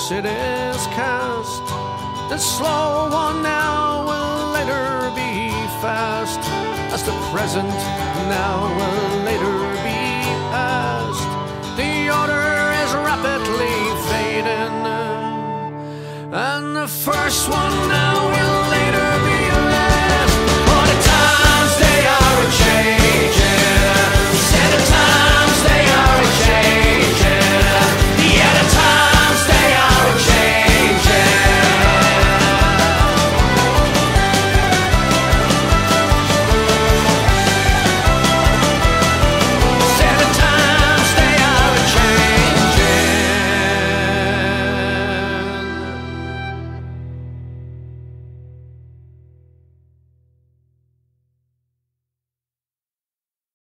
course it is cast. The slow one now will later be fast, as the present now will later be past. The order is rapidly fading, and the first one now will